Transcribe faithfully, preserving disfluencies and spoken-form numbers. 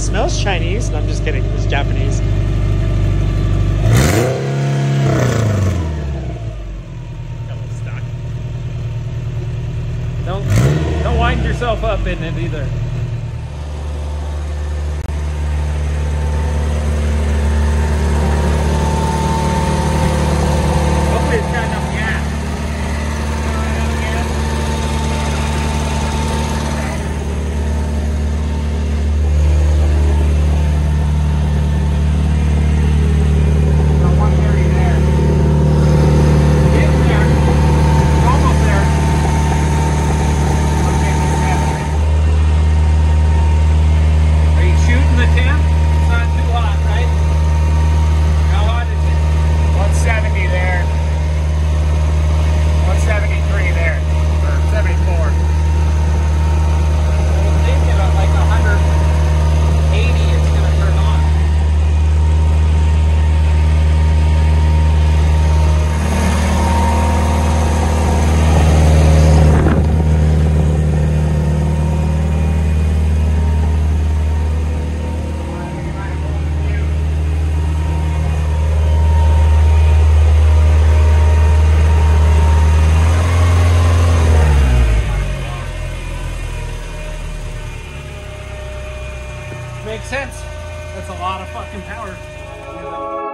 smells Chinese. And I'm just kidding. It's Japanese. Don't don't wind yourself up in it either. Hopefully it's got enough gas. Got one thirty there. Getting there. Almost there. Are you shooting the temp? It's not too hot, right? How hot is it? one seventy there. one seventy-three there. Or seventy-four. I was thinking at like one eighty it's going to turn on. Makes sense. That's a lot of fucking power.